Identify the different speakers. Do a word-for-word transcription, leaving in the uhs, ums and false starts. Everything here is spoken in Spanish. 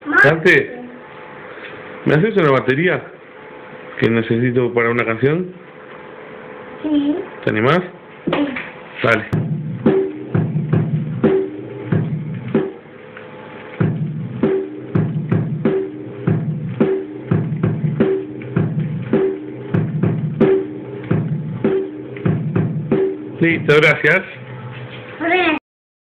Speaker 1: Dante, ¿me haces una batería que necesito para una canción?
Speaker 2: Sí.
Speaker 1: ¿Te animás?
Speaker 2: Sí.
Speaker 1: Dale. Listo, gracias.